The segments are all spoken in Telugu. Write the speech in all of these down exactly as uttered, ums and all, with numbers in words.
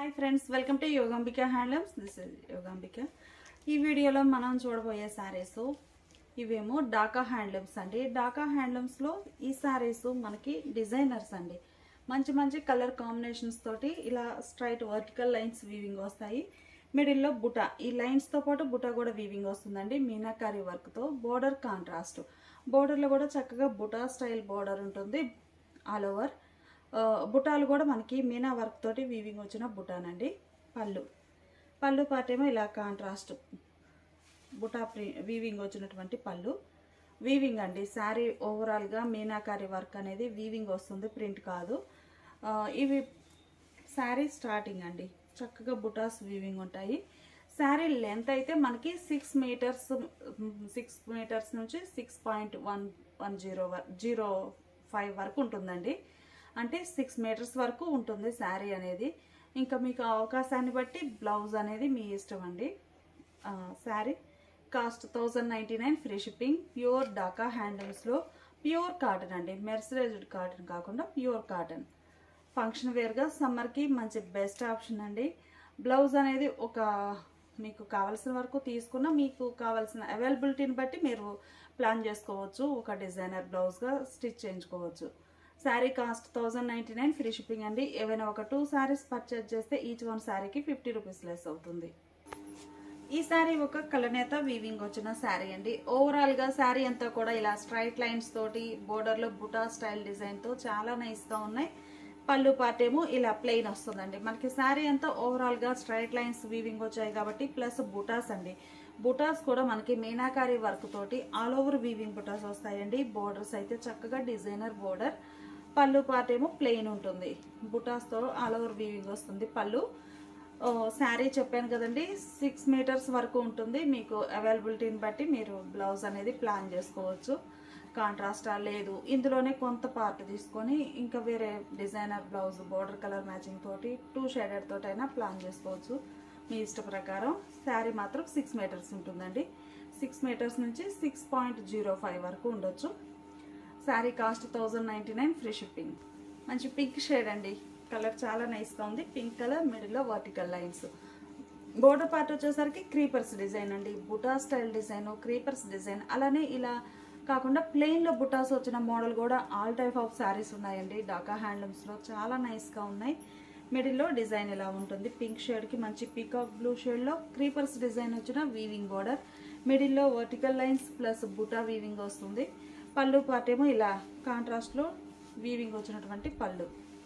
Hi friends, welcome to Yogambika handlooms. This is Yogambika. ఈ వీడియోలో మనం చూడబోయే శారీస్ ఇవేమో డాకా హ్యాండ్లూమ్స్ అండి. డాకా హ్యాండ్లూమ్స్లో ఈ శారీస్ మనకి డిజైనర్స్ అండి. మంచి మంచి కలర్ కాంబినేషన్స్ తోటి ఇలా స్ట్రైట్ వర్టికల్ లైన్స్ వీవింగ్ వస్తాయి. మిడిల్లో బుటా, ఈ లైన్స్తో పాటు బుటా కూడా వీవింగ్ వస్తుందండి. మీనాకారీ వర్క్తో బోర్డర్ కాంట్రాస్ట్, బోర్డర్లో కూడా చక్కగా బుటా స్టైల్ బోర్డర్ ఉంటుంది. ఆల్ ఓవర్ బుటాలు కూడా మనకి మీనా వర్క్ తోటి వీవింగ్ వచ్చిన బుటానండి. పళ్ళు పళ్ళు పార్ట్ ఏమో ఇలా కాంట్రాస్ట్ బుటా ప్రీ వీవింగ్ వచ్చినటువంటి పళ్ళు వీవింగ్ అండి. శారీ ఓవరాల్గా మీనాకారీ వర్క్ అనేది వీవింగ్ వస్తుంది, ప్రింట్ కాదు. ఇవి శారీ స్టార్టింగ్ అండి. చక్కగా బుటాస్ వీవింగ్ ఉంటాయి. శారీ లెంత్ అయితే మనకి సిక్స్ మీటర్స్ సిక్స్ మీటర్స్ నుంచి six point one one zero zero five వరకు ఉంటుందండి. అంటే సిక్స్ మీటర్స్ వరకు ఉంటుంది శారీ అనేది. ఇంకా మీకు అవకాశాన్ని బట్టి బ్లౌజ్ అనేది మీ ఇష్టం అండి. Sari cost thousand ninety nine free shipping. Pure Dhaka హ్యాండ్లూమ్స్లో ప్యూర్ కాటన్ అండి, మెర్సరైజ్డ్ కాటన్ కాకుండా ప్యూర్ కాటన్. ఫంక్షన్ వేర్గా సమ్మర్కి మంచి బెస్ట్ ఆప్షన్ అండి. బ్లౌజ్ అనేది ఒక మీకు కావాల్సిన వరకు తీసుకున్న మీకు కావాల్సిన అవైలబిలిటీని బట్టి మీరు ప్లాన్ చేసుకోవచ్చు. ఒక డిజైనర్ బ్లౌజ్గా స్టిచ్ చేయించుకోవచ్చు. Sari cost thousand ninety nine free shipping అండి. ఏవైనా ఒక టూ శారీస్ పర్చేజ్ చేస్తే ఈచ్ వన్ శారీకి ఫిఫ్టీ రూపీస్ లెస్ అవుతుంది. ఈ శారీ ఒక కలనేత వీవింగ్ వచ్చిన శారీ అండి. ఓవరాల్గా శారీ అంతా కూడా ఇలా స్ట్రైట్ లైన్స్ తోటి బోర్డర్లో బుటా స్టైల్ డిజైన్తో చాలా నైస్గా ఉన్నాయి. పళ్ళు పార్ట్ ఏమో ఇలా ప్లెయిన్ వస్తుందండి. మనకి శారీ అంతా ఓవరాల్గా స్ట్రైట్ లైన్స్ వీవింగ్ వచ్చాయి కాబట్టి, ప్లస్ బుటాస్ అండి. బుటాస్ కూడా మనకి మీనాకారీ వర్క్ తోటి ఆల్ ఓవర్ వీవింగ్ బుటాస్ వస్తాయండి. బోర్డర్స్ అయితే చక్కగా డిజైనర్ బోర్డర్. పళ్ళు పార్ట్ ఏమో ప్లెయిన్ ఉంటుంది, బుటాస్తో ఆల్ ఓవర్ వీవింగ్ వస్తుంది. పళ్ళు శారీ చెప్పాను కదండి, సిక్స్ మీటర్స్ వరకు ఉంటుంది. మీకు అవైలబిలిటీని బట్టి మీరు బ్లౌజ్ అనేది ప్లాన్ చేసుకోవచ్చు. కాంట్రాస్టా లేదు, ఇందులోనే కొంత పార్ట్ తీసుకొని ఇంకా వేరే designer blouse border colour matching తోటి టూ షేడెడ్ తోటి అయినా ప్లాన్ చేసుకోవచ్చు మీ ఇష్ట ప్రకారం. శారీ మాత్రం సిక్స్ మీటర్స్ ఉంటుందండి. సిక్స్ మీటర్స్ నుంచి సిక్స్ పాయింట్ జీరో ఫైవ్ వరకు ఉండొచ్చు. Sari cost thousand ninety nine free shipping. మంచి పింక్ షేడ్ అండి, కలర్ చాలా నైస్గా ఉంది. పింక్ కలర్, మిడిల్లో వర్టికల్ లైన్స్. బోర్డర్ పార్ట్ వచ్చేసరికి క్రీపర్స్ డిజైన్ అండి. బుటా స్టైల్ డిజైన్, క్రీపర్స్ డిజైన్. అలానే ఇలా కాకుండా ప్లెయిన్లో బుటాస్ వచ్చిన మోడల్ కూడా ఆల్ టైప్ ఆఫ్ శారీస్ ఉన్నాయండి డాకా హ్యాండ్లూమ్స్లో. చాలా నైస్గా ఉన్నాయి. మిడిల్లో డిజైన్ ఇలా ఉంటుంది. పింక్ షేడ్కి మంచి పీకాక్ బ్లూ షేడ్లో క్రీపర్స్ డిజైన్ వచ్చిన వీవింగ్ బోర్డర్. మిడిల్లో వర్టికల్ లైన్స్ ప్లస్ బుటా వీవింగ్ వస్తుంది. పళ్ళు పార్ట్ ఏమో ఇలా కాంట్రాస్ట్లో వీవింగ్ వచ్చినటువంటి పళ్ళు.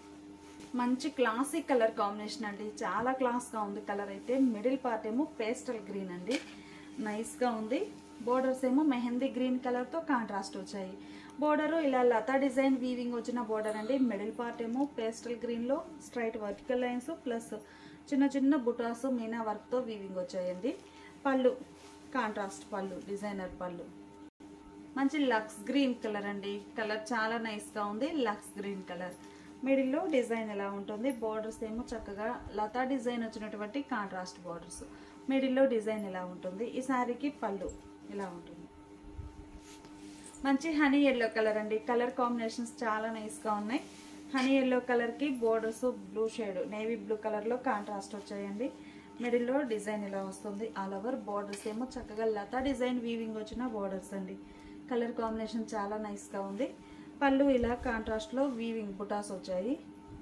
మంచి క్లాసిక్ కలర్ కాంబినేషన్ అండి, చాలా క్లాస్గా ఉంది కలర్ అయితే. మిడిల్ పార్ట్ ఏమో పేస్టల్ గ్రీన్ అండి, నైస్గా ఉంది. బోర్డర్స్ ఏమో మెహందీ గ్రీన్ కలర్తో కాంట్రాస్ట్ వచ్చాయి. బోర్డరు ఇలా లతా డిజైన్ వీవింగ్ వచ్చిన బోర్డర్ అండి. మిడిల్ పార్ట్ ఏమో పేస్టల్ గ్రీన్లో స్ట్రైట్ వర్టికల్ లైన్స్ ప్లస్ చిన్న చిన్న బుటాస్ మీనా వర్క్తో వీవింగ్ వచ్చాయండి. పళ్ళు కాంట్రాస్ట్ పళ్ళు, డిజైనర్ పళ్ళు. మంచి లక్స్ గ్రీన్ కలర్ అండి, కలర్ చాలా నైస్గా ఉంది. లక్స్ గ్రీన్ కలర్. మిడిల్లో డిజైన్ ఎలా ఉంటుంది. బోర్డర్స్ ఏమో చక్కగా లతా డిజైన్ వచ్చినటువంటి కాంట్రాస్ట్ బోర్డర్స్. మిడిల్లో డిజైన్ ఎలా ఉంటుంది. ఈ శారీకి పళ్ళు ఇలా ఉంటుంది. మంచి హనీ ఎల్లో కలర్ అండి, కలర్ కాంబినేషన్స్ చాలా నైస్గా ఉన్నాయి. హనీ ఎల్లో కలర్కి borders blue shade navy blue కలర్లో కాంట్రాస్ట్ వచ్చాయండి. మిడిల్లో డిజైన్ ఇలా వస్తుంది. ఆల్ ఓవర్ బోర్డర్స్ ఏమో చక్కగా లతా డిజైన్ వీవింగ్ వచ్చిన బోర్డర్స్ అండి. కలర్ కాంబినేషన్ చాలా నైస్గా ఉంది. పళ్ళు ఇలా కాంట్రాస్ట్లో వీవింగ్ బుటాస్ వచ్చాయి.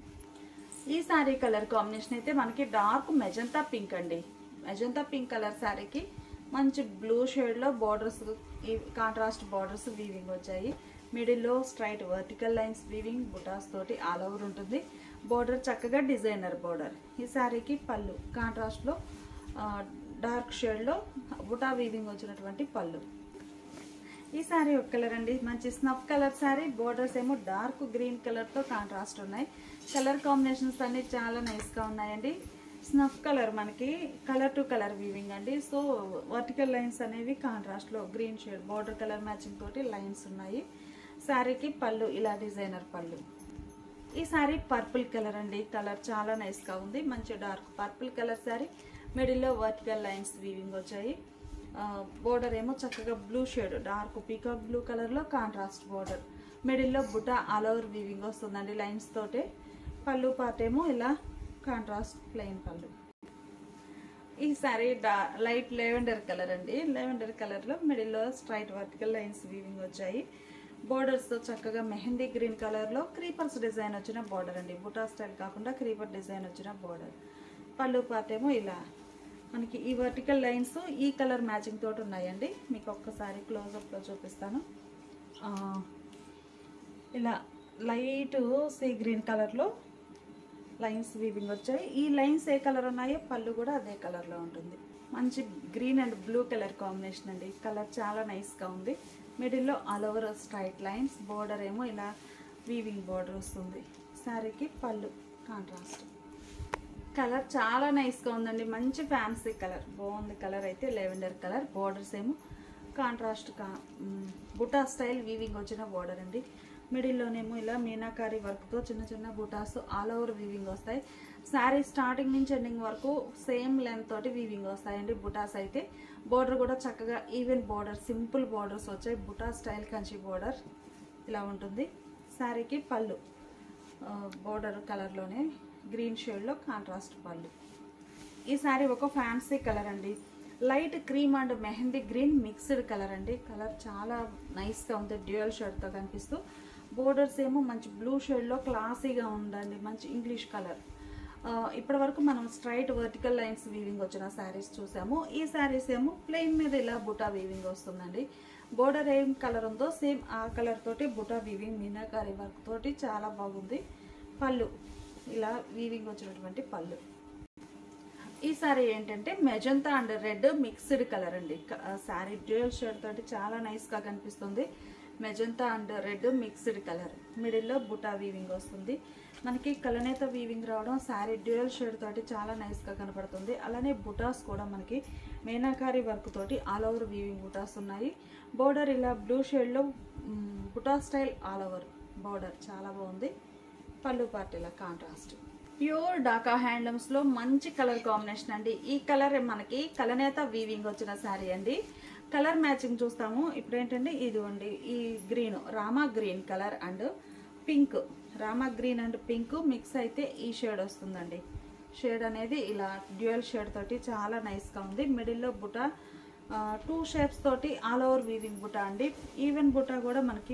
ఈ శారీ కలర్ కాంబినేషన్ అయితే మనకి డార్క్ మెజంతా పింక్ అండి. మెజంతా పింక్ కలర్ శారీకి మంచి బ్లూ షేడ్లో బోర్డర్స్, ఈ కాంట్రాస్ట్ బోర్డర్స్ వీవింగ్ వచ్చాయి. మిడిల్లో స్ట్రైట్ వర్టికల్ లైన్స్ వీవింగ్ బుటాస్ తోటి ఆల్ ఓవర్ ఉంటుంది. బోర్డర్ చక్కగా డిజైనర్ బోర్డర్. ఈ శారీకి పళ్ళు కాంట్రాస్ట్లో డార్క్ షేడ్లో బుటా వీవింగ్ వచ్చినటువంటి పళ్ళు. ఈ శారీ ఒక కలర్ అండి, మంచి స్నఫ్ కలర్ శారీ. బోర్డర్స్ ఏమో డార్క్ గ్రీన్ కలర్తో కాంట్రాస్ట్ ఉన్నాయి. కలర్ కాంబినేషన్స్ అన్ని చాలా నైస్గా ఉన్నాయండి. స్నఫ్ కలర్ మనకి కలర్ టు కలర్ వీవింగ్ అండి. సో వర్టికల్ లైన్స్ అనేవి కాంట్రాస్ట్లో green shade border colour matching తోటి లైన్స్ ఉన్నాయి. శారీకి పళ్ళు ఇలా డిజైనర్ పళ్ళు. ఈ శారీ పర్పుల్ కలర్ అండి, కలర్ చాలా నైస్గా ఉంది. మంచి డార్క్ పర్పుల్ కలర్ శారీ. మిడిల్లో వర్టికల్ లైన్స్ వీవింగ్ వచ్చాయి. బోర్డర్ ఏమో చక్కగా blue shade dark peacock blue కలర్లో కాంట్రాస్ట్ బోర్డర్. మిడిల్లో బుటా ఆల్ ఓవర్ వీవింగ్ వస్తుందండి లైన్స్ తోటే. పళ్ళు పార్ట్ ఏమో ఇలా కాంట్రాస్ట్ ప్లెయిన్ పళ్ళు. ఈ సారీ డా లైట్ లెవెండర్ కలర్ అండి. లెవెండర్ కలర్లో మిడిల్లో స్ట్రైట్ వర్టికల్ లైన్స్ వీవింగ్ వచ్చాయి. బోర్డర్స్తో చక్కగా మెహందీ గ్రీన్ కలర్లో క్రీపర్స్ డిజైన్ వచ్చిన బోర్డర్ అండి. బుటా స్టైల్ కాకుండా క్రీపర్ డిజైన్ వచ్చిన బోర్డర్. పళ్ళు పార్ట్ ఏమో ఇలా మనకి ఈ వర్టికల్ లైన్స్ ఈ కలర్ మ్యాచింగ్ తోటి ఉన్నాయండి. మీకు ఒక్కసారి క్లోజప్లో చూపిస్తాను. ఇలా లైట్ సీ గ్రీన్ కలర్లో లైన్స్ వీవింగ్ వచ్చాయి. ఈ లైన్స్ ఏ కలర్ ఉన్నాయో పళ్ళు కూడా అదే కలర్లో ఉంటుంది. మంచి green and blue colour combination అండి. కలర్ చాలా నైస్గా ఉంది. మిడిల్లో all over straight lines, border ఏమో ఇలా వీవింగ్ బోర్డర్ వస్తుంది. శారీకి పళ్ళు కాంట్రాస్ట్. కలర్ చాలా నైస్గా ఉందండి. మంచి ఫ్యాన్సీ కలర్, బాగుంది కలర్ అయితే. Lavender colour. బోర్డర్స్ ఏమో కాంట్రాస్ట్ కా బుటా స్టైల్ వీవింగ్ వచ్చిన బోర్డర్ అండి. మిడిల్లోనేమో ఇలా మీనాకారి వర్క్తో చిన్న చిన్న బుటాస్ ఆల్ ఓవర్ వీవింగ్ వస్తాయి. శారీ స్టార్టింగ్ నుంచి ఎండింగ్ వరకు సేమ్ లెంత్ తోటి వీవింగ్ వస్తాయండి బుటాస్ అయితే. బోర్డర్ కూడా చక్కగా ఈవెన్ బోర్డర్, సింపుల్ బోర్డర్స్ వచ్చాయి. బుటా స్టైల్ కంచి బోర్డర్ ఇలా ఉంటుంది. శారీకి పళ్ళు బోర్డర్ కలర్లోనే గ్రీన్ షేడ్లో కాంట్రాస్ట్ పళ్ళు. ఈ శారీ ఒక ఫ్యాన్సీ కలర్ అండి. Light cream and mehndi green mixed colour అండి. కలర్ చాలా నైస్గా ఉంది. డ్యూయల్ షేడ్తో కనిపిస్తూ బోర్డర్స్ ఏమో మంచి బ్లూ షేడ్లో క్లాసీగా ఉందండి. మంచి ఇంగ్లీష్ కలర్. ఇప్పటి వరకు మనం స్ట్రైట్ వర్టికల్ లైన్స్ వీవింగ్ వచ్చిన శారీస్ చూసాము. ఈ శారీస్ ఏమో ప్లెయిన్ మీద ఇలా బుటా వీవింగ్ వస్తుందండి. బోర్డర్ ఏం కలర్ ఉందో సేమ్ ఆ కలర్ తోటి బుటా వీవింగ్ మీనాకారి వర్క్ తోటి చాలా బాగుంది. పళ్ళు ఇలా వీవింగ్ వచ్చినటువంటి పళ్ళు. ఈ శారీ ఏంటంటే magenta and red mixed colour అండి. శారీ డ్యూయల్ షేడ్ తోటి చాలా నైస్గా కనిపిస్తుంది. Magenta and red mixed colour. మిడిల్లో బుటా వీవింగ్ వస్తుంది. మనకి కలనేత వీవింగ్ రావడం శారీ డ్యూయల్ షేడ్ తోటి చాలా నైస్గా కనపడుతుంది. అలానే బుటాస్ కూడా మనకి మీనాకారి వర్క్ తోటి ఆల్ ఓవర్ వీవింగ్ బుటాస్ ఉన్నాయి. బోర్డర్ ఇలా బ్లూ షేడ్లో బుటా స్టైల్ ఆల్ ఓవర్ బోర్డర్ చాలా బాగుంది. పళ్ళు పార్ట్ ఇలా కాంట్రాస్ట్. ప్యూర్ డాకా హ్యాండ్లూమ్స్లో మంచి కలర్ కాంబినేషన్ అండి. ఈ కలర్ మనకి కలనేత వీవింగ్ వచ్చిన శారీ అండి. కలర్ మ్యాచింగ్ చూస్తాము. ఇప్పుడు ఏంటంటే ఇదిగోండి ఈ green Rama green colour and pink, Rama green and pink mix అయితే ఈ షేడ్ వస్తుందండి. షేడ్ అనేది ఇలా డ్యూయల్ షేడ్ తోటి చాలా నైస్గా ఉంది. మిడిల్లో బుటా టూ షేప్స్ తోటి ఆల్ ఓవర్ వీవింగ్ బుటా అండి. ఈవెన్ బుటా కూడా మనకి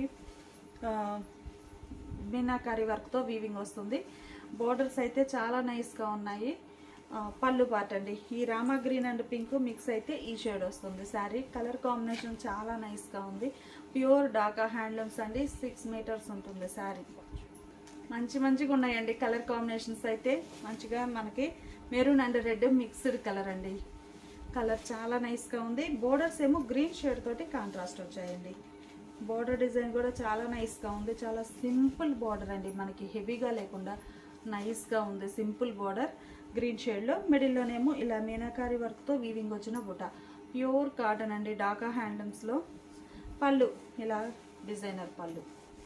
మీనాకారి వర్క్తో వీవింగ్ వస్తుంది. బోర్డర్స్ అయితే చాలా నైస్గా ఉన్నాయి. పళ్ళు పార్ట్ అండి. ఈ Rama green and pink mix అయితే ఈ షేడ్ వస్తుంది. శారీ కలర్ కాంబినేషన్ చాలా నైస్గా ఉంది. ప్యూర్ డాకా హ్యాండ్లూమ్స్ అండి. సిక్స్ మీటర్స్ ఉంటుంది శారీ. మంచి మంచిగా ఉన్నాయండి కలర్ కాంబినేషన్స్ అయితే. మంచిగా మనకి maroon and red mixed colour అండి. కలర్ చాలా నైస్గా ఉంది. బోర్డర్స్ ఏమో గ్రీన్ షేడ్ తోటి కాంట్రాస్ట్ వచ్చాయండి. బోర్డర్ డిజైన్ కూడా చాలా నైస్గా ఉంది. చాలా సింపుల్ బోర్డర్ అండి. మనకి హెవీగా లేకుండా నైస్గా ఉంది. సింపుల్ బోర్డర్ గ్రీన్ షేడ్లో. మిడిల్లోనేమో ఇలా మీనాకారి వర్క్తో వీవింగ్ వచ్చిన బుటా. ప్యూర్ కాటన్ అండి డాకా హ్యాండ్లూమ్స్లో. పళ్ళు ఇలా డిజైనర్ పళ్ళు.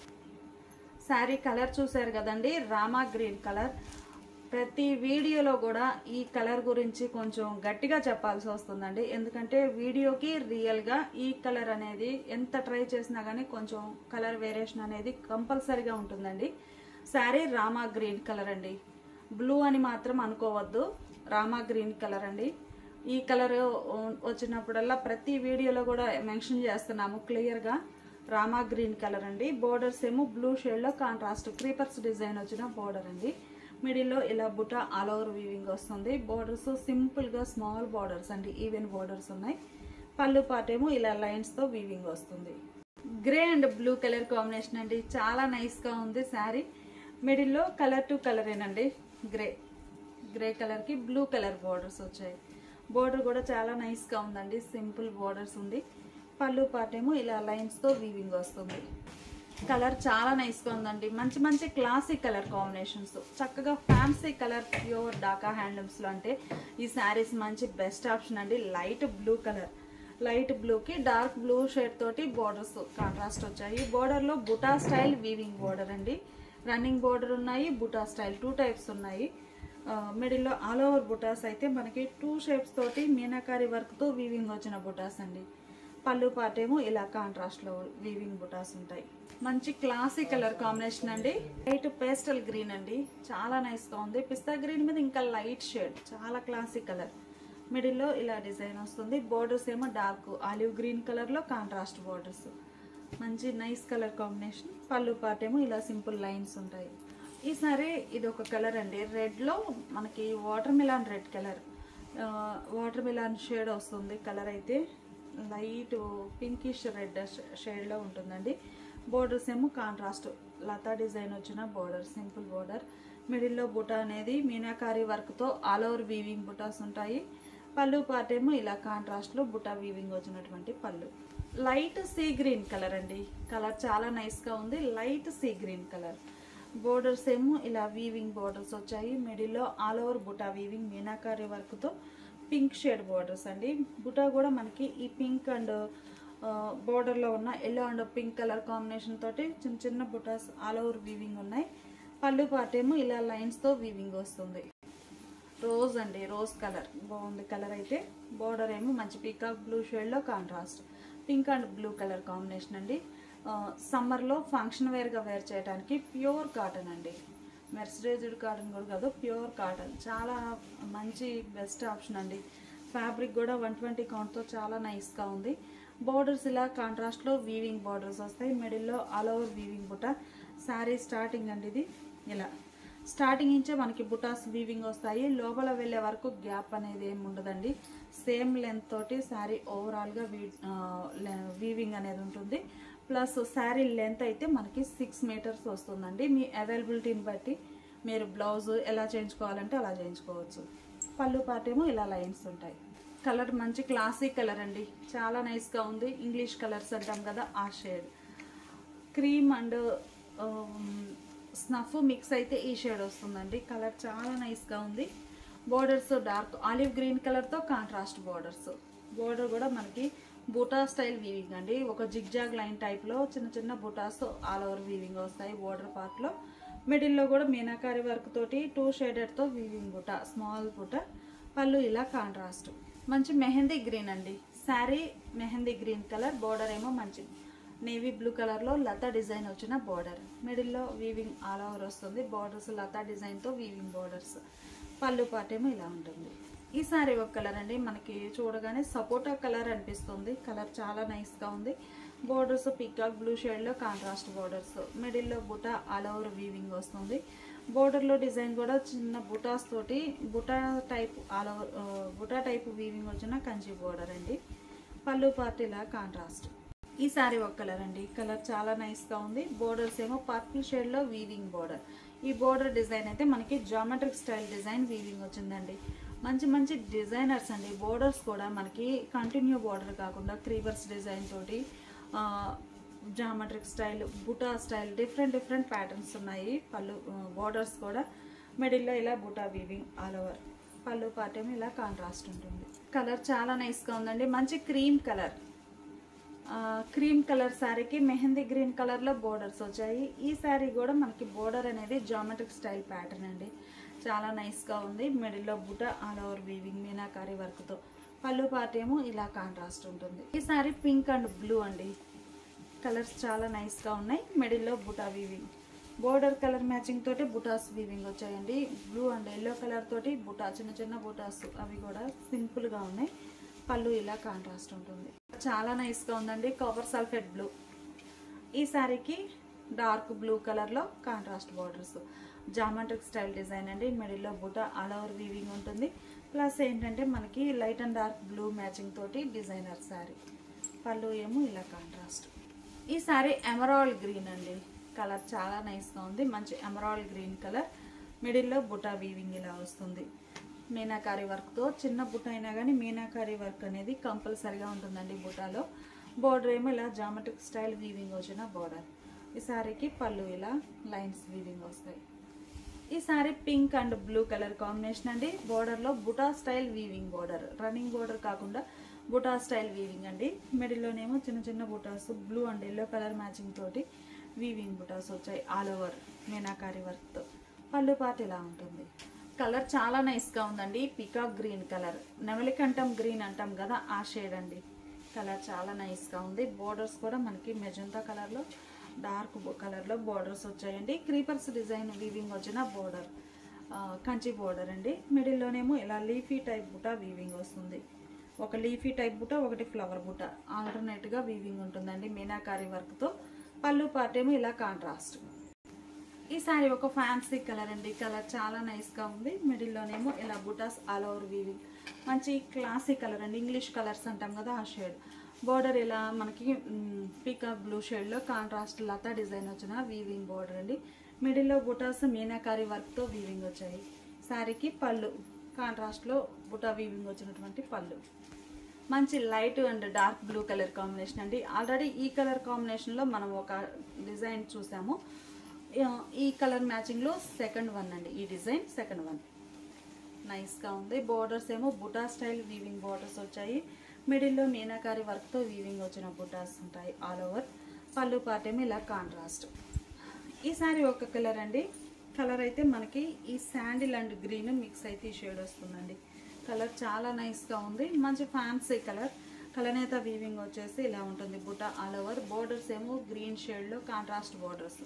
శారీ కలర్ చూసారు కదండి, రామా గ్రీన్ కలర్. ప్రతి వీడియోలో కూడా ఈ కలర్ గురించి కొంచెం గట్టిగా చెప్పాల్సి వస్తుందండి. ఎందుకంటే వీడియోకి రియల్గా ఈ కలర్ అనేది ఎంత ట్రై చేసినా కానీ కొంచెం కలర్ వేరియేషన్ అనేది కంపల్సరీగా ఉంటుందండి. శారీ రామా గ్రీన్ కలర్ అండి. బ్లూ అని మాత్రం అనుకోవద్దు. రామా గ్రీన్ కలర్ అండి. ఈ కలర్ వచ్చినప్పుడల్లా ప్రతి వీడియోలో కూడా మెన్షన్ చేస్తున్నాము క్లియర్గా. రామా గ్రీన్ కలర్ అండి. బోర్డర్స్ ఏమో బ్లూ షేడ్లో కాంట్రాస్ట్ క్రీపర్స్ డిజైన్ వచ్చిన బోర్డర్ అండి. మిడిల్లో ఇలా బుటా ఆల్ ఓవర్ వీవింగ్ వస్తుంది. బోర్డర్స్ సింపుల్గా స్మాల్ బోర్డర్స్ అండి. ఈవెన్ బోర్డర్స్ ఉన్నాయి. పళ్ళు పార్ట్ ఏమో ఇలా లైన్స్తో వీవింగ్ వస్తుంది. Grey and blue colour combination అండి. చాలా నైస్గా ఉంది శారీ. మిడిల్లో కలర్ టు కలరేనండి. గ్రే గ్రే కలర్కి బ్లూ కలర్ బోర్డర్స్ వచ్చాయి. బోర్డర్ కూడా చాలా నైస్గా ఉందండి. సింపుల్ బోర్డర్స్ ఉంది. పళ్ళు పార్ట్ ఏమో ఇలా లైన్స్తో వీవింగ్ వస్తుంది. కలర్ చాలా నైస్గా ఉందండి. మంచి మంచి క్లాసిక్ కలర్ కాంబినేషన్స్. చక్కగా ఫ్యాన్సీ కలర్ ప్యూర్ డాకా హ్యాండ్లూమ్స్లో అంటే ఈ శారీస్ మంచి బెస్ట్ ఆప్షన్ అండి. లైట్ బ్లూ కలర్, లైట్ బ్లూకి డార్క్ బ్లూ షేడ్ తోటి బోర్డర్స్ కాంట్రాస్ట్ వచ్చాయి. బోర్డర్లో బుటా స్టైల్ వీవింగ్ బోర్డర్ అండి. రన్నింగ్ బోర్డర్ ఉన్నాయి, బుటా స్టైల్ టూ టైప్స్ ఉన్నాయి. మిడిల్లో ఆల్ ఓవర్ బుటాస్ అయితే మనకి టూ షేప్స్ తోటి మీనాకారి వర్క్తో వీవింగ్ వచ్చిన బుటాస్ అండి. పళ్ళు పార్ట్ ఏమో ఇలా కాంట్రాస్ట్ లో వీవింగ్ బుటాస్ ఉంటాయి. మంచి క్లాసీ కలర్ కాంబినేషన్ అండి. లైట్ పేస్టల్ గ్రీన్ అండి, చాలా నైస్ గా ఉంది. పిస్తా గ్రీన్ మీద ఇంకా లైట్ షేడ్, చాలా క్లాసీ కలర్. మిడిల్ లో ఇలా డిజైన్ వస్తుంది. బోర్డర్స్ ఏమో డార్క్ ఆలివ్ గ్రీన్ కలర్ లో కాంట్రాస్ట్ బోర్డర్స్, మంచి నైస్ కలర్ కాంబినేషన్. పళ్ళు పార్ట్ ఏమో ఇలా సింపుల్ లైన్స్ ఉంటాయి. ఈసారి ఇది ఒక కలర్ అండి, రెడ్ లో మనకి watermelon red colour, watermelon shade వస్తుంది. కలర్ అయితే లైట్ పింకిష్ రెడ్ షేడ్ లో ఉంటుందండి. బోర్డర్స్ ఏమో కాంట్రాస్ట్ లతా డిజైన్ వచ్చిన బోర్డర్, సింపుల్ బోర్డర్. మిడిల్ లో బుటా అనేది మీనాకారి వర్క్ తో ఆల్ ఓవర్ వీవింగ్ బుటాస్ ఉంటాయి. పళ్ళు పార్ట్ ఏమో ఇలా కాంట్రాస్ట్ లో బుటా వీవింగ్ వచ్చినటువంటి పళ్ళు. లైట్ సీ గ్రీన్ కలర్ అండి, కలర్ చాలా నైస్ గా ఉంది. Light sea green colour. Borders ఏమో ఇలా వీవింగ్ బోర్డర్స్ వచ్చాయి. మిడిల్ లో ఆల్ ఓవర్ బుటా వీవింగ్ మీనాకారి వర్క్ తో పింక్ షేడ్ బోర్డర్స్ అండి. బుటా కూడా మనకి ఈ పింక్ అండ్ బోర్డర్ లో ఉన్న yellow and pink colour combination తోటి చిన్న చిన్న బుటాస్ ఆల్ ఓవర్ వీవింగ్ ఉన్నాయి. పళ్ళు పార్ట్ ఏమో ఇలా లైన్స్ తో వీవింగ్ వస్తుంది. రోజ్ అండి, రోజ్ కలర్ బాగుంది కలర్ అయితే. బోర్డర్ ఏమో మంచి పీకాక్ బ్లూ షేడ్ లో contrast pink and blue colour combination అండి. సమ్మర్ లో ఫంక్షన్ వేర్ గా వేర్ చేయడానికి ప్యూర్ కాటన్ అండి, మెర్సరైజ్డ్ కాటన్ కూడా కాదు, ప్యూర్ కాటన్. చాలా మంచి బెస్ట్ ఆప్షన్ అండి. ఫ్యాబ్రిక్ కూడా వన్ ట్వంటీ కౌంట్ తో చాలా నైస్ గా ఉంది. బోర్డర్స్ ఇలా కాంట్రాస్ట్ లో వీవింగ్ బోర్డర్స్ వస్తాయి. మిడిల్ లో ఆల్ ఓవర్ వీవింగ్ బుటా. శారీ స్టార్టింగ్ అండి ఇది, ఇలా స్టార్టింగ్ నుంచే మనకి బుటాస్ వీవింగ్ వస్తాయి. లోపల వెళ్ళే వరకు గ్యాప్ అనేది ఏమి ఉండదండి. సేమ్ లెంత్ తోటి శారీ ఓవరాల్ గా వీవింగ్ అనేది ఉంటుంది. ప్లస్ శారీ లెంత్ అయితే మనకి సిక్స్ మీటర్స్ వస్తుందండి. మీ అవైలబిలిటీని బట్టి మీరు బ్లౌజ్ ఎలా చేయించుకోవాలంటే అలా చేయించుకోవచ్చు. పళ్ళు పార్ట్ ఏమో ఇలా లైన్స్ ఉంటాయి. కలర్ మంచి క్లాసీ కలర్ అండి, చాలా నైస్ గా ఉంది. ఇంగ్లీష్ కలర్స్ అంటాం కదా ఆ shade. Cream and snuff mix అయితే ఈ షేడ్ వస్తుందండి. కలర్ చాలా నైస్ గా ఉంది. Borders dark olive green colour తో కాంట్రాస్ట్ బోర్డర్స్. బోర్డర్ కూడా మనకి బూటా స్టైల్ వీవింగ్ అండి. ఒక జిగ్జాగ్ లైన్ టైప్ లో చిన్న చిన్న బూటాస్ ఆల్ ఓవర్ వీవింగ్ వస్తాయి బోర్డర్ పార్ట్ లో. మిడిల్ లో కూడా మీనాకారి వర్క్ తోటి టూ షేడెడ్ తో వీవింగ్ బుటా, స్మాల్ బుటా. పళ్ళు ఇలా కాంట్రాస్ట్. మంచి మెహందీ గ్రీన్ అండి, శారీ మెహందీ గ్రీన్ కలర్. బోర్డర్ ఏమో మంచి నేవీ బ్లూ కలర్ లో లతా డిజైన్ వచ్చిన బోర్డర్. మిడిల్ లో వీవింగ్ ఆల్ ఓవర్ వస్తుంది. బోర్డర్స్ లతా డిజైన్ తో వీవింగ్ బోర్డర్స్. పళ్ళు పార్ట్ ఏమో ఇలా ఉంటుంది. ఈ సారీ ఒక కలర్ అండి, మనకి చూడగానే సపోటా కలర్ అనిపిస్తుంది. కలర్ చాలా నైస్ గా ఉంది. బోర్డర్స్ పికాక్ బ్లూ షేడ్ లో కాంట్రాస్ట్ బోర్డర్స్. మిడిల్ లో బుటా ఆల్ ఓవర్ వీవింగ్ వస్తుంది. బోర్డర్ లో డిజైన్ కూడా చిన్న బుటాస్ తోటి బుటా టైప్ ఆల్ ఓవర్ బుటా టైప్ వీవింగ్ వచ్చిన కంచి బోర్డర్ అండి. పళ్ళు పార్ట్ ఇలా కాంట్రాస్ట్. ఈ సారీ ఒక కలర్ అండి, కలర్ చాలా నైస్ గా ఉంది. బోర్డర్స్ ఏమో పర్పుల్ షేడ్ లో వీవింగ్ బోర్డర్. ఈ బోర్డర్ డిజైన్ అయితే మనకి జామెట్రిక్ స్టైల్ డిజైన్ వీవింగ్ వచ్చిందండి. మంచి మంచి డిజైనర్స్ అండి. బోర్డర్స్ కూడా మనకి కంటిన్యూ బోర్డర్ కాకుండా క్రీవర్స్ డిజైన్ తోటి జామెట్రిక్ స్టైల్, బుటా స్టైల్, డిఫరెంట్ డిఫరెంట్ ప్యాటర్న్స్ ఉన్నాయి. పళ్ళు బోర్డర్స్ కూడా మిడిల్లో ఇలా బుటా వీవింగ్ ఆల్ ఓవర్. పళ్ళు పార్ట్ ఏమో ఇలా కాంట్రాస్ట్ ఉంటుంది. కలర్ చాలా నైస్గా ఉందండి, మంచి క్రీమ్ కలర్. క్రీమ్ కలర్ శారీకి మెహందీ గ్రీన్ కలర్లో బోర్డర్స్ వచ్చాయి. ఈ శారీ కూడా మనకి బోర్డర్ అనేది జామెట్రిక్ స్టైల్ ప్యాటర్న్ అండి, చాలా నైస్గా ఉంది. మిడిల్లో బుటా ఆల్ ఓవర్ వీవింగ్ మీనాకారి వర్క్తో. పళ్ళు పార్ట్ ఏమో ఇలా కాంట్రాస్ట్ ఉంటుంది. ఈ శారీ పింక్ అండ్ బ్లూ అండి, కలర్స్ చాలా నైస్గా ఉన్నాయి. మిడిల్లో బుటా వీవింగ్, బోర్డర్ కలర్ మ్యాచింగ్ తోటి బుటాస్ వీవింగ్ వచ్చాయండి. బ్లూ అండ్ ఎల్లో కలర్ తోటి బుటా, చిన్న చిన్న బుటాస్, అవి కూడా సింపుల్గా ఉన్నాయి. పళ్ళు ఇలా కాంట్రాస్ట్ ఉంటుంది. చాలా నైస్గా ఉందండి, కాపర్ సల్ఫేట్ బ్లూ. ఈ శారీకి డార్క్ బ్లూ కలర్లో contrast borders, geometric style design అండి. మిడిల్లో బుటా ఆల్ ఓవర్ వీవింగ్ ఉంటుంది. ప్లస్ ఏంటంటే మనకి light and dark blue matching తోటి డిజైనర్ శారీ. పళ్ళు ఏమో ఇలా కాంట్రాస్ట్. ఈ శారీ ఎమరాల్డ్ గ్రీన్ అండి, కలర్ చాలా నైస్గా ఉంది. మంచి ఎమరాల్డ్ గ్రీన్ కలర్. మిడిల్లో బుటా వీవింగ్ ఇలా వస్తుంది మీనాకారి వర్క్తో. చిన్న బుట్ట అయినా కానీ మీనాకారి వర్క్ అనేది కంపల్సరిగా ఉంటుందండి బుటాలో. బోర్డర్ ఏమో ఇలా జామెట్రిక్ స్టైల్ వీవింగ్ వచ్చిన బోర్డర్. ఈ శారీకి పళ్ళు ఇలా లైన్స్ వీవింగ్ వస్తాయి. ఈ sari pink and blue colour combination అండి. బోర్డర్లో బుటా style weaving border, running border కాకుండా బుటా స్టైల్ వీవింగ్ అండి. మిడిల్లోనేమో చిన్న చిన్న బుటాస్, blue and yellow colour matching తోటి వీవింగ్ బుటాస్ వచ్చాయి ఆల్ ఓవర్ మీనాకారి వర్క్తో. పళ్ళు పార్ట్ ఇలా ఉంటుంది. కలర్ చాలా నైస్గా ఉందండి, పికాక్ గ్రీన్ కలర్, నెమలికంఠం గ్రీన్ అంటాం కదా ఆ షేడ్ అండి. కలర్ చాలా నైస్గా ఉంది. బోర్డర్స్ కూడా మనకి మెజంతా కలర్లో డార్క్ కలర్లో బోర్డర్స్ వచ్చాయండి. క్రీపర్స్ డిజైన్ వీవింగ్ వచ్చిన బోర్డర్ కంచి బోర్డర్ అండి. మిడిల్లోనేమో ఇలా లీఫీ టైప్ బుట్ట వీవింగ్ వస్తుంది. ఒక లీఫీ టైప్ బుట్ట, ఒకటి ఫ్లవర్ బుట్ట ఆల్టర్నేట్గా వీవింగ్ ఉంటుందండి మీనాకారి వర్క్తో. పళ్ళు పార్ట్ ఏమో ఇలా కాంట్రాస్ట్. ఈ సారీ ఒక ఫ్యాన్సీ కలర్ అండి. కలర్ చాలా నైస్గా ఉంది. మిడిల్లోనేమో ఇలా బుటాస్ ఆల్ ఓవర్ వీవింగ్. మంచి క్లాసీ కలర్ అండి. ఇంగ్లీష్ కలర్స్ అంటాం కదా ఆ షేడ్. బోర్డర్ ఇలా మనకి పీకాక్ బ్లూ షేడ్లో కాంట్రాస్ట్ లతా డిజైన్ వచ్చిన వీవింగ్ బోర్డర్ అండి. మిడిల్లో బుటాస్ మీనాకారి వర్క్తో వీవింగ్ వచ్చాయి. శారీకి పళ్ళు కాంట్రాస్ట్లో బుటా వీవింగ్ వచ్చినటువంటి పళ్ళు. మంచి light and dark blue colour combination అండి. ఆల్రెడీ ఈ కలర్ కాంబినేషన్లో మనం ఒక డిజైన్ చూసాము. ఈ కలర్ మ్యాచింగ్లో సెకండ్ వన్ అండి. ఈ డిజైన్ సెకండ్ వన్ నైస్గా ఉంది. బోర్డర్స్ ఏమో బుటా స్టైల్ వీవింగ్ బోర్డర్స్ వచ్చాయి. మిడిల్లో మీనాకారి వర్క్తో వీవింగ్ వచ్చిన బుటాస్ ఉంటాయి ఆల్ ఓవర్. పళ్ళు పార్ట్ ఏమో ఇలా కాంట్రాస్ట్. ఈ సారీ ఒక కలర్ అండి. కలర్ అయితే మనకి ఈ శాండిల్ అండ్ గ్రీన్ మిక్స్ అయితే ఈ షేడ్ వస్తుందండి. కలర్ చాలా నైస్గా ఉంది. మంచి ఫ్యాన్సీ కలర్. కలనేత వీవింగ్ వచ్చేసి ఇలా ఉంటుంది బుట్ట ఆల్ ఓవర్. బోర్డర్స్ ఏమో గ్రీన్ షేడ్లో కాంట్రాస్ట్ బోర్డర్స్.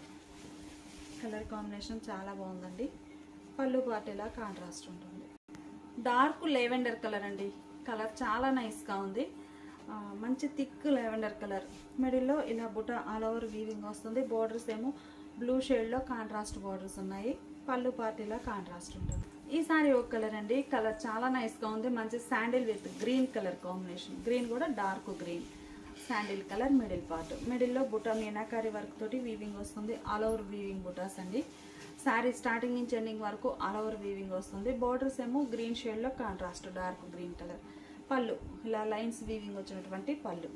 కలర్ కాంబినేషన్ చాలా బాగుందండి. పళ్ళు పార్ట్ ఇలా కాంట్రాస్ట్ ఉంటుంది. డార్క్ లెవెండర్ కలర్ అండి. కలర్ చాలా నైస్గా ఉంది. మంచి థిక్ లెవెండర్ కలర్. మిడిల్లో ఇలా బుట్ట ఆల్ ఓవర్ వీవింగ్ వస్తుంది. బోర్డర్స్ ఏమో బ్లూ షేడ్లో కాంట్రాస్ట్ బోర్డర్స్ ఉన్నాయి. పళ్ళు పార్ట్ ఇలా కాంట్రాస్ట్ ఉంటుంది. ఈ సారీ ఒక కలర్ అండి. కలర్ చాలా నైస్గా ఉంది. మంచి sandal with green colour combination. Green కూడా dark green. Sandal colour middle part. మిడిల్లో బుటా మీనాకారి వర్క్ తోటి వీవింగ్ వస్తుంది. ఆల్ ఓవర్ వీవింగ్ బుటాస్ అండి. శారీ స్టార్టింగ్ నుంచి ఎండింగ్ వరకు ఆల్ ఓవర్ వీవింగ్ వస్తుంది. బోర్డర్స్ ఏమో గ్రీన్ షేడ్లో కాంట్రాస్ట్ డార్క్ గ్రీన్ కలర్. పళ్ళు ఇలా లైన్స్ వీవింగ్ వచ్చినటువంటి పళ్ళు.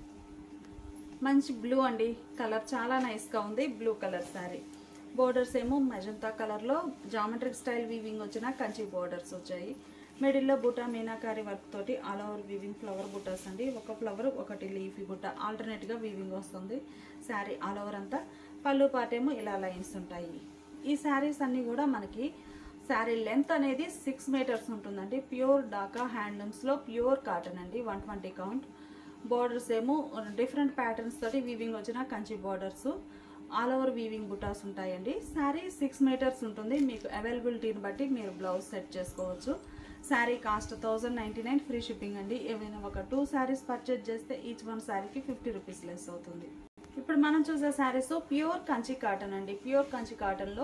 మంచి బ్లూ అండి. కలర్ చాలా నైస్గా ఉంది. Blue colour sari. బోర్డర్స్ ఏమో మెజంతా కలర్లో జామెట్రిక్ స్టైల్ వీవింగ్ వచ్చిన కంచి బోర్డర్స్ వచ్చాయి. మిడిల్లో బుటా మీనాకారి వర్క్ తోటి ఆల్ ఓవర్ వీవింగ్ ఫ్లవర్ బుటాస్ అండి. ఒక ఫ్లవర్ ఒకటి లీఫీ బుట్ట ఆల్టర్నేట్గా వీవింగ్ వస్తుంది శారీ ఆల్ ఓవర్ అంతా. పళ్ళు పార్ట్ ఏమో ఇలా లైన్స్ ఉంటాయి. ఈ శారీస్ అన్నీ కూడా మనకి శారీ లెంత్ అనేది సిక్స్ మీటర్స్ ఉంటుందండి. ప్యూర్ డాకా హ్యాండ్లూమ్స్లో ప్యూర్ కాటన్ అండి. One twenty count. బోర్డర్స్ ఏమో డిఫరెంట్ ప్యాటర్న్స్ తోటి వీవింగ్ వచ్చిన Kanchi borders all over weaving బుటాస్ ఉంటాయండి. శారీ సిక్స్ మీటర్స్ ఉంటుంది. మీకు అవైలబిలిటీని బట్టి మీరు బ్లౌజ్ సెట్ చేసుకోవచ్చు. Sari cost thousand ninety nine free shipping అండి. ఏమైనా ఒక టూ శారీస్ పర్చేజ్ చేస్తే ఈచ్ వన్ శారీకి ఫిఫ్టీ రూపీస్ లెస్ అవుతుంది. ఇప్పుడు మనం చూసే శారీస్ ప్యూర్ కంచి కాటన్ అండి. ప్యూర్ కంచి కాటన్లో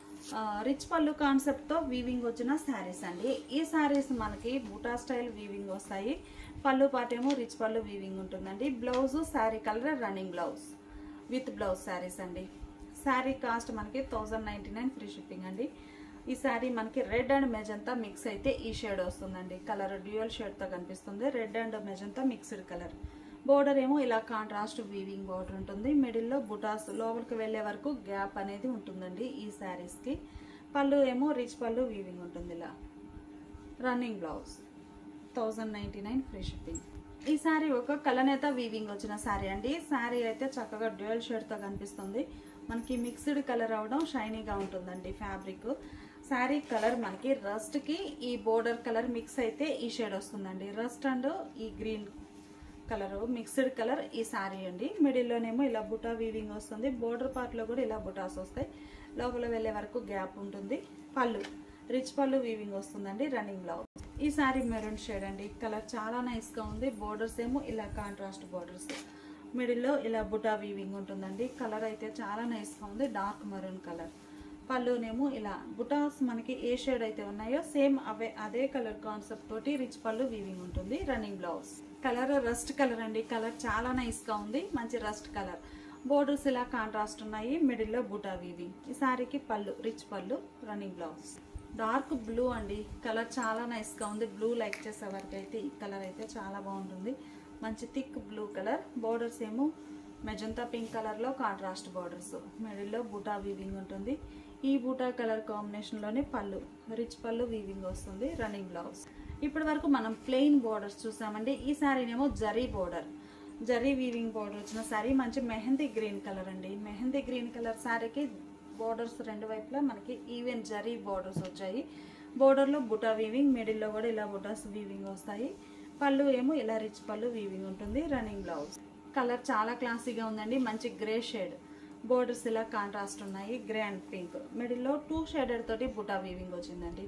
రిచ్ పళ్ళు కాన్సెప్ట్తో వీవింగ్ వచ్చిన శారీస్ అండి. ఈ శారీస్ మనకి బూటా స్టైల్ వీవింగ్ వస్తాయి. పళ్ళు పాటేమో రిచ్ పళ్ళు వీవింగ్ ఉంటుందండి. Blouse sari colour running blouse with blouse saris అండి. శారీ కాస్ట్ మనకి thousand ninety nine free shipping అండి. ఈ శారీ మనకి రెడ్ అండ్ మెజంతా మిక్స్ అయితే ఈ షేడ్ వస్తుందండి. కలర్ డ్యూయల్ షేడ్తో కనిపిస్తుంది. Red and magenta mixed colour. Border ఏమో ఇలా కాంట్రాస్ట్ వీవింగ్ బోర్డర్ ఉంటుంది. మిడిల్లో బుటాస్ లోపలికి వెళ్ళే వరకు గ్యాప్ అనేది ఉంటుందండి ఈ శారీస్కి. పళ్ళు ఏమో రిచ్ పళ్ళు వీవింగ్ ఉంటుంది. ఇలా running blouse. Thousand ninety nine free shipping. ఈ శారీ ఒక కలనేత వీవింగ్ వచ్చిన శారీ అండి. శారీ అయితే చక్కగా డ్యూయల్ షేడ్తో కనిపిస్తుంది. మనకి మిక్స్డ్ కలర్ అవడం షైనీగా ఉంటుందండి ఫ్యాబ్రిక్. శారీ కలర్ మనకి రస్ట్కి ఈ బోర్డర్ కలర్ మిక్స్ అయితే ఈ షేడ్ వస్తుందండి. రస్ట్ అండ్ ఈ గ్రీన్ కలర్ మిక్స్డ్ కలర్ ఈ శారీ అండి. మిడిల్లోనేమో ఇలా బుటా వీవింగ్ వస్తుంది. బోర్డర్ పార్ట్లో కూడా ఇలా బుటాస్ వస్తాయి. లోపల వెళ్ళే వరకు గ్యాప్ ఉంటుంది. పళ్ళు రిచ్ పళ్ళు వీవింగ్ వస్తుందండి. Running blouse. ఈ శారీ మెరూన్ షేడ్ అండి. కలర్ చాలా నైస్గా ఉంది. బోర్డర్స్ ఏమో ఇలా కాంట్రాస్ట్ బోర్డర్స్. మిడిల్లో ఇలా బుటా వీవింగ్ ఉంటుందండి. కలర్ అయితే చాలా నైస్గా ఉంది. Dark maroon colour. పళ్ళునేమో ఇలా బుటాస్ మనకి ఏ షేడ్ అయితే ఉన్నాయో సేమ్ అవే అదే కలర్ కాన్సెప్ట్ తోటి రిచ్ పళ్ళు వీవింగ్ ఉంటుంది. Running blouse. Colour rust colour అండి. కలర్ చాలా నైస్గా ఉంది. మంచి రస్ట్ కలర్. బోర్డర్స్ ఇలా కాంట్రాస్ట్ ఉన్నాయి. మిడిల్లో బుటా వీవింగ్. ఈ శారీకి పళ్ళు రిచ్ పళ్ళు. Running blouse. డార్క్ బ్లూ అండి. కలర్ చాలా నైస్గా ఉంది. బ్లూ లైక్ చేసే వరకు అయితే ఈ కలర్ అయితే చాలా బాగుంటుంది. మంచి థిక్ బ్లూ కలర్. బోర్డర్స్ ఏమో మెజంతా పింక్ కలర్లో కాంట్రాస్ట్ బోర్డర్స్. మిడిల్లో బూటా వీవింగ్ ఉంటుంది. ఈ బూటా కలర్ కాంబినేషన్లోనే పళ్ళు రిచ్ పళ్ళు వీవింగ్ వస్తుంది. Running blouse. ఇప్పటి వరకు మనం ప్లెయిన్ బోర్డర్స్ చూసామండి. ఈ శారీనేమో జరీ బోర్డర్ జరీ వీవింగ్ బోర్డర్ వచ్చిన శారీ. మంచి మెహందీ గ్రీన్ కలర్ అండి. మెహందీ గ్రీన్ కలర్ శారీకి బోర్డర్స్ రెండు వైపులా మనకి ఈవెన్ జరీ బోర్డర్స్ వచ్చాయి. బోర్డర్లో బుటా వీవింగ్. మిడిల్లో కూడా ఇలా బుటాస్ వీవింగ్ వస్తాయి. పళ్ళు ఏమో ఇలా రిచ్ పళ్ళు వీవింగ్ ఉంటుంది. Running blouse. కలర్ చాలా క్లాసీగా ఉందండి. మంచి గ్రే షేడ్, బోర్డర్స్ ఇలా కాంట్రాస్ట్ ఉన్నాయి. గ్రే అండ్ పింక్, మిడిల్లో టూ షేడెడ్ తోటి బుటా వీవింగ్ వచ్చిందండి.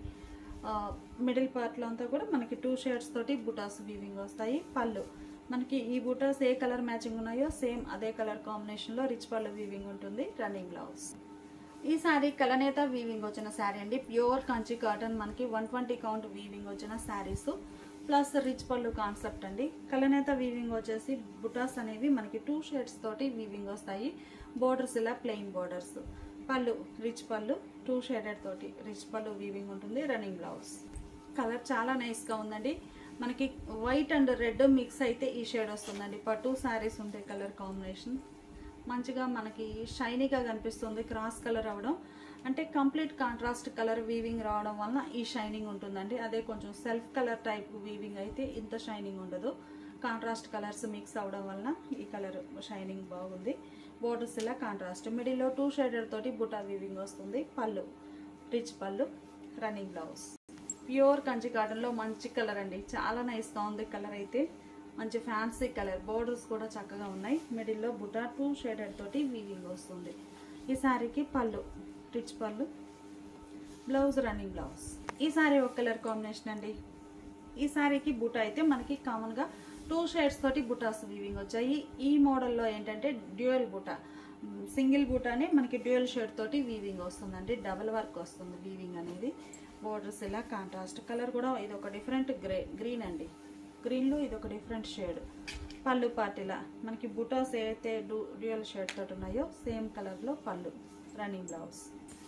మిడిల్ పార్ట్లో అంతా కూడా మనకి టూ షేడ్స్ తోటి బుటాస్ వీవింగ్ వస్తాయి. పళ్ళు మనకి ఈ బుటాస్ ఏ కలర్ మ్యాచింగ్ ఉన్నాయో సేమ్ అదే కలర్ కాంబినేషన్లో రిచ్ పళ్ళు వీవింగ్ ఉంటుంది. Running blouse. ఈ శారీ కలనేత వీవింగ్ వచ్చిన శారీ అండి. ప్యూర్ కంచి కాటన్, మనకి వన్ ట్వంటీ కౌంట్ వీవింగ్ వచ్చిన శారీస్ ప్లస్ రిచ్ పళ్ళు కాన్సెప్ట్ అండి. కలనేత వీవింగ్ వచ్చేసి బుటాస్ అనేవి మనకి టూ షేడ్స్ తోటి వీవింగ్ వస్తాయి. బోర్డర్స్ ఇలా ప్లెయిన్ బోర్డర్స్. పళ్ళు రిచ్ పళ్ళు, టూ షేడెడ్ తోటి రిచ్ పళ్ళు వీవింగ్ ఉంటుంది. Running blouse. కలర్ చాలా నైస్గా ఉందండి. మనకి వైట్ అండ్ రెడ్ మిక్స్ అయితే ఈ షేడ్ వస్తుందండి. పట్టు శారీస్ ఉంటాయి కలర్ కాంబినేషన్ మంచిగా మనకి షైనీగా కనిపిస్తుంది. క్రాస్ కలర్ అవడం అంటే కంప్లీట్ కాంట్రాస్ట్ కలర్ వీవింగ్ రావడం వలన ఈ షైనింగ్ ఉంటుందండి. అదే కొంచెం సెల్ఫ్ కలర్ టైప్ వీవింగ్ అయితే ఇంత షైనింగ్ ఉండదు. కాంట్రాస్ట్ కలర్స్ మిక్స్ అవడం వలన ఈ కలర్ షైనింగ్ బాగుంది. బోర్డర్స్ ఇలా కాంట్రాస్ట్, మిడిల్లో టూ షేడెడ్ తోటి బుటా వీవింగ్ వస్తుంది. పళ్ళు రిచ్ పళ్ళు. Running blouse. ప్యూర్ కంచి కాటన్లో మంచి కలర్ అండి. చాలా నైస్గా ఉంది కలర్ అయితే. మంచి ఫ్యాన్సీ కలర్, బోర్డర్స్ కూడా చక్కగా ఉన్నాయి. మిడిల్లో బుటా టూ షేడెడ్ తోటి వీవింగ్ వస్తుంది. ఈ శారీకి పళ్ళు రిచ్ పళ్ళు, బ్లౌజ్ రన్నింగ్ బ్లౌజ్. ఈ శారీ ఒక కలర్ కాంబినేషన్ అండి. ఈ శారీకి బుటా అయితే మనకి కామన్గా టూ షేడ్స్ తోటి బుటాస్ వీవింగ్ వచ్చాయి. ఈ మోడల్లో ఏంటంటే డ్యూయల్ బుటా, సింగిల్ బుటానే మనకి డ్యూయల్ షేడ్ తోటి వీవింగ్ వస్తుందండి. డబల్ వర్క్ వస్తుంది వీవింగ్ అనేది. బోర్డర్స్ ఇలా కాంట్రాస్ట్ కలర్ కూడా ఇది ఒక డిఫరెంట్ గ్రే గ్రీన్ అండి. గ్రీన్లో ఇది ఒక డిఫరెంట్ షేడ్. పళ్ళు పార్టీలా మనకి బుటాస్ ఏదైతే డ్యూ డ్యూయల్ షేడ్ తోటి ఉన్నాయో సేమ్ కలర్లో పళ్ళు. Running blouse.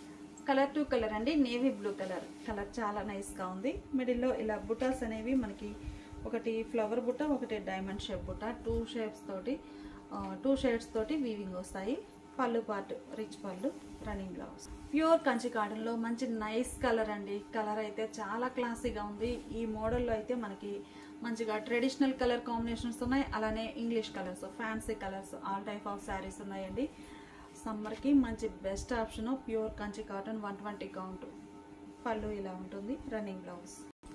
Colour to colour అండి. Navy blue colour. కలర్ చాలా నైస్గా ఉంది. మిడిల్లో ఇలా బుటాస్ అనేవి మనకి ఒకటి ఫ్లవర్ బుట్ట, ఒకటి డైమండ్ షేప్ బుట్ట, టూ షేప్స్ తోటి టూ షేడ్స్ తోటి వీవింగ్ వస్తాయి. పళ్ళు పార్ట్ రిచ్ పళ్ళు. Running blouse. ప్యూర్ కంచి కాటన్లో మంచి నైస్ కలర్ అండి. కలర్ అయితే చాలా క్లాసీగా ఉంది. ఈ మోడల్లో అయితే మనకి మంచిగా ట్రెడిషనల్ కలర్ కాంబినేషన్స్ ఉన్నాయి. అలానే English colours, fancy colours, all type of saris ఉన్నాయండి. సమ్మర్కి మంచి best option pure Kanchi cotton one twenty count. పళ్ళు ఇలా ఉంటుంది. Running blouse.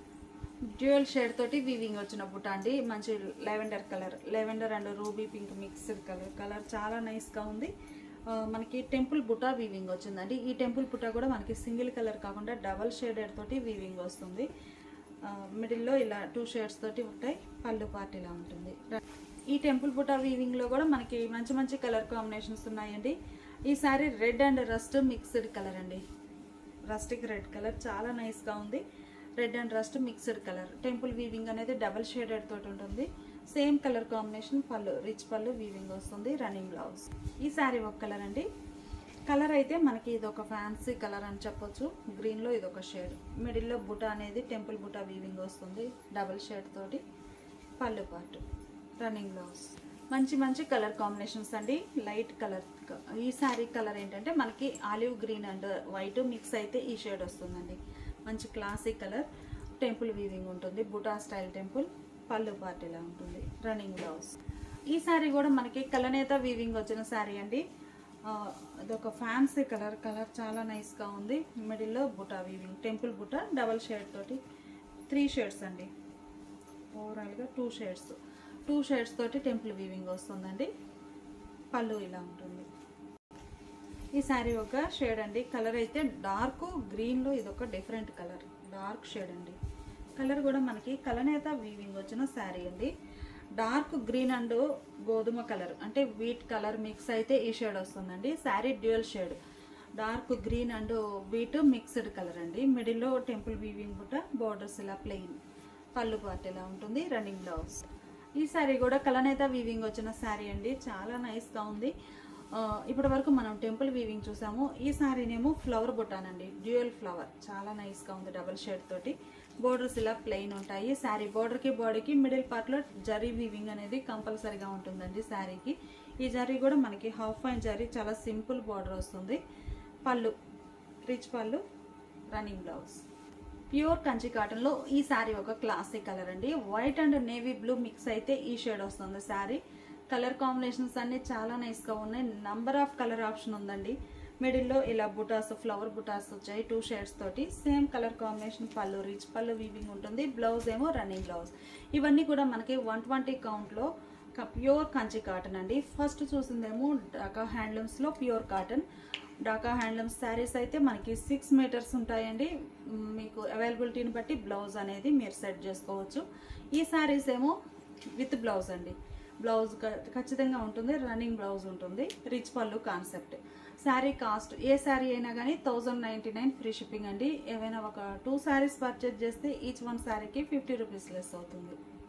డ్యూయల్ షేడ్ తోటి వీవింగ్ వచ్చిన బుట్ట అండి. మంచి lavender colour, lavender and ruby pink mixed colour. Colour చాలా నైస్గా ఉంది. మనకి టెంపుల్ బుట్ట వీవింగ్ వచ్చిందండి. ఈ టెంపుల్ బుట్ట కూడా మనకి సింగిల్ కలర్ కాకుండా డబల్ షేడెడ్ తోటి వీవింగ్ వస్తుంది. మిడిల్లో ఇలా టూ షేడ్స్ తోటి ఉంటాయి. పళ్ళు పార్ట్ ఇలా ఉంటుంది. ఈ టెంపుల్ బుట్ట వీవింగ్లో కూడా మనకి మంచి మంచి కలర్ కాంబినేషన్స్ ఉన్నాయండి. ఈ sari red and rust mixed colour అండి. రస్టిక్ రెడ్ కలర్ చాలా నైస్గా ఉంది. Red and rust mixed colour. Temple weaving అనేది డబల్ షేడెడ్ తోటి ఉంటుంది. Same colour combination. పళ్ళు రిచ్ పళ్ళు వీవింగ్ వస్తుంది. Running blouse. ఈ శారీ ఒక కలర్ అండి. కలర్ అయితే మనకి ఇది ఒక ఫ్యాన్సీ కలర్ అని చెప్పొచ్చు. గ్రీన్లో ఇది ఒక షేడ్. మిడిల్లో బుటా అనేది టెంపుల్ బుటా వీవింగ్ వస్తుంది డబల్ షేడ్ తోటి. పళ్ళు పార్ట్. Running blouse. మంచి మంచి కలర్ కాంబినేషన్స్ అండి. Light colour. ఈ శారీ కలర్ ఏంటంటే మనకి olive green and white mix అయితే ఈ షేడ్ వస్తుందండి. మంచి క్లాసిక్ కలర్. టెంపుల్ వీవింగ్ ఉంటుంది. బుటా స్టైల్ టెంపుల్. పళ్ళు పార్ట్ ఇలా ఉంటుంది. Running blouse. ఈ శారీ కూడా మనకి కలనేత వీవింగ్ వచ్చిన శారీ అండి. అదొక ఫ్యాన్సీ కలర్. కలర్ చాలా నైస్గా ఉంది. మిడిల్లో బుటా వీవింగ్, టెంపుల్ బుటా డబల్ షేడ్ తోటి. త్రీ షేడ్స్ అండి. ఓవరాల్గా టూ షేడ్స్ టూ షేడ్స్ తోటి టెంపుల్ వీవింగ్ వస్తుందండి. పళ్ళు ఇలా ఉంటుంది. ఈ శారీ ఒక షేడ్ అండి. కలర్ అయితే డార్క్ గ్రీన్లో ఇదొక డిఫరెంట్ కలర్. డార్క్ షేడ్ అండి. కలర్ కూడా మనకి కలనేత వీవింగ్ వచ్చిన శారీ అండి. డార్క్ గ్రీన్ అండ్ గోధుమ కలర్ అంటే వీట్ కలర్ మిక్స్ అయితే ఈ షేడ్ వస్తుందండి. Sari dual shade. Dark green and wheat mixed colour అండి. మిడిల్లో టెంపుల్ వీవింగ్ బుట్ట, బోర్డర్స్ ఇలా ప్లెయిన్. పళ్ళు పార్ట్ ఇలా ఉంటుంది. Running blouse. ఈ శారీ కూడా కలనేత వీవింగ్ వచ్చిన శారీ అండి. చాలా నైస్గా ఉంది. ఇప్పటి వరకు మనం టెంపుల్ వీవింగ్ చూసాము. ఈ శారీనేమో ఫ్లవర్ బుట్టానండి. Dual flower. చాలా నైస్గా ఉంది. డబల్ షేడ్ తోటి. బోర్డర్స్ ఇలా ప్లెయిన్ ఉంటాయి. శారీ బోర్డర్కి బాడీకి మిడిల్ పార్ట్లో జరీ వీవింగ్ అనేది కంపల్సరీగా ఉంటుందండి శారీకి. ఈ జరీ కూడా మనకి హాఫ్ ఫైన్ జరీ, చాలా సింపుల్ బార్డర్ వస్తుంది. పళ్ళు రిచ్ పళ్ళు. Running blouse. ప్యూర్ కంచి కాటన్లో ఈ శారీ ఒక క్లాసిక్ కలర్ అండి. White and navy blue mix అయితే ఈ షేడ్ వస్తుంది శారీ. కలర్ కాంబినేషన్స్ అన్ని చాలా నైస్గా ఉన్నాయి. నంబర్ ఆఫ్ కలర్ ఆప్షన్ ఉందండి. మిడిల్లో ఇలా బుటాస్ ఫ్లవర్ బుటాస్ వచ్చాయి టూ షేడ్స్ తోటి. సేమ్ కలర్ కాంబినేషన్ పళ్ళు, రిచ్ పళ్ళు వీవింగ్ ఉంటుంది. బ్లౌజ్ ఏమో రన్నింగ్ బ్లౌజ్. ఇవన్నీ కూడా మనకి వన్ ట్వంటీ కౌంట్లో ప్యూర్ కంచి కాటన్ అండి. ఫస్ట్ చూసిందేమో డాకా హ్యాండ్లూమ్స్లో pure cotton. Dhaka handlooms saris అయితే మనకి సిక్స్ మీటర్స్ ఉంటాయండి. మీకు అవైలబిలిటీని బట్టి బ్లౌజ్ అనేది మీరు సెట్ చేసుకోవచ్చు. ఈ శారీస్ ఏమో విత్ బ్లౌజ్ అండి. బ్లౌజ్ ఖచ్చితంగా ఉంటుంది, రన్నింగ్ బ్లౌజ్ ఉంటుంది. రిచ్ పళ్ళు కాన్సెప్ట్. శారీ కాస్ట్ ఏ శారీ అయినా కానీ thousand ninety nine free shipping అండి. ఏవైనా ఒక టూ శారీస్ పర్చేజ్ చేస్తే ఈచ్ వన్ శారీకి ఫిఫ్టీ రూపీస్ లెస్ అవుతుంది.